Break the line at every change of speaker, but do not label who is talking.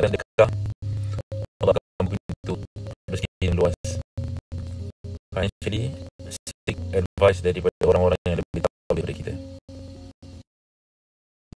sedekah, Allah akan pintu rezeki yang luas. Financially, seek advice daripada orang-orang yang lebih tahu daripada kita.